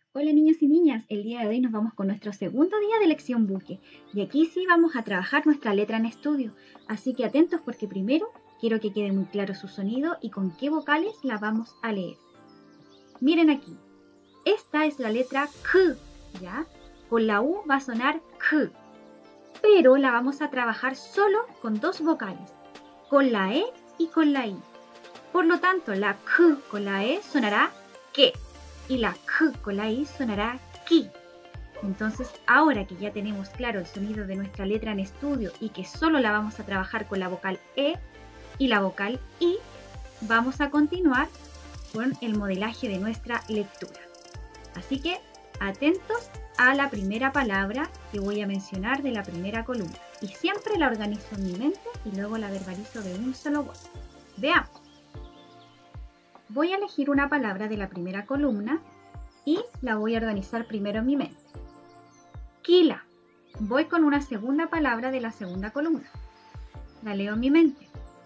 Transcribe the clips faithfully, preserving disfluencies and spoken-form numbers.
Hola niños y niñas, el día de hoy nos vamos con nuestro segundo día de lección buque y aquí sí vamos a trabajar nuestra letra en estudio, así que atentos porque primero quiero que quede muy claro su sonido y con qué vocales la vamos a leer. Miren aquí, esta es la letra K, ¿ya? Con la U va a sonar K, pero la vamos a trabajar solo con dos vocales, con la E y con la I. Por lo tanto, la K con la E sonará que y la K con la I sonará ki. Entonces, ahora que ya tenemos claro el sonido de nuestra letra en estudio y que solo la vamos a trabajar con la vocal E y la vocal I, vamos a continuar con el modelaje de nuestra lectura. Así que, atentos a la primera palabra que voy a mencionar de la primera columna. Y siempre la organizo en mi mente y luego la verbalizo de un solo golpe. Veamos. Voy a elegir una palabra de la primera columna y la voy a organizar primero en mi mente. Quila. Voy con una segunda palabra de la segunda columna. La leo en mi mente.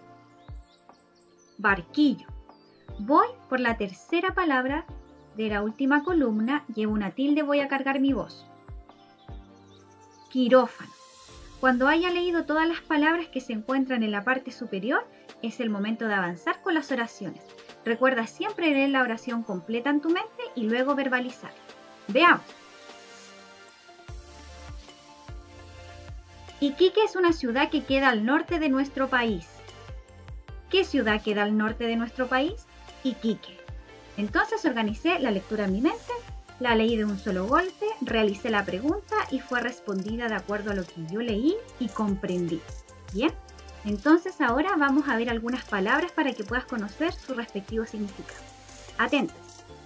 Barquillo. Voy por la tercera palabra de la última columna, llevo una tilde, voy a cargar mi voz. Quirófano. Cuando haya leído todas las palabras que se encuentran en la parte superior, es el momento de avanzar con las oraciones. Recuerda siempre leer la oración completa en tu mente y luego verbalizar. Veamos. Iquique es una ciudad que queda al norte de nuestro país. ¿Qué ciudad queda al norte de nuestro país? Iquique. Entonces organicé la lectura en mi mente, la leí de un solo golpe, realicé la pregunta y fue respondida de acuerdo a lo que yo leí y comprendí. ¿Bien? Entonces ahora vamos a ver algunas palabras para que puedas conocer su respectivo significado. Atentos.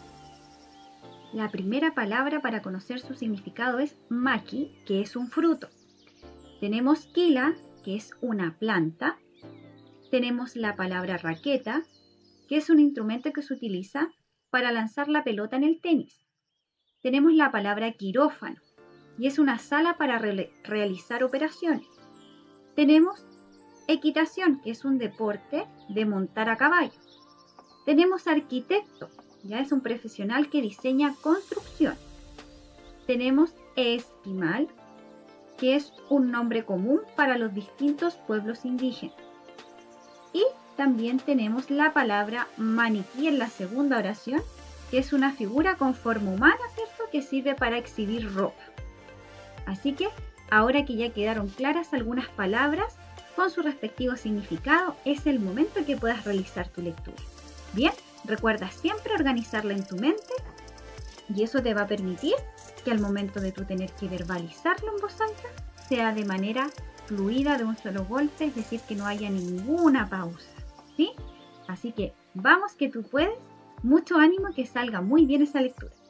La primera palabra para conocer su significado es maqui, que es un fruto. Tenemos quila, que es una planta. Tenemos la palabra raqueta, que es un instrumento que se utiliza para lanzar la pelota en el tenis. Tenemos la palabra quirófano, y es una sala para re realizar operaciones. Tenemos equitación, que es un deporte de montar a caballo. Tenemos arquitecto, ya es un profesional que diseña construcción. Tenemos esquimal, que es un nombre común para los distintos pueblos indígenas. Y también tenemos la palabra maniquí en la segunda oración, que es una figura con forma humana, ¿cierto?, que sirve para exhibir ropa. Así que, ahora que ya quedaron claras algunas palabras con su respectivo significado, es el momento que puedas realizar tu lectura. Bien, recuerda siempre organizarla en tu mente y eso te va a permitir que al momento de tú tener que verbalizarlo en voz alta, sea de manera fluida, de un solo golpe, es decir, que no haya ninguna pausa, ¿sí? Así que vamos que tú puedes, mucho ánimo, que salga muy bien esa lectura.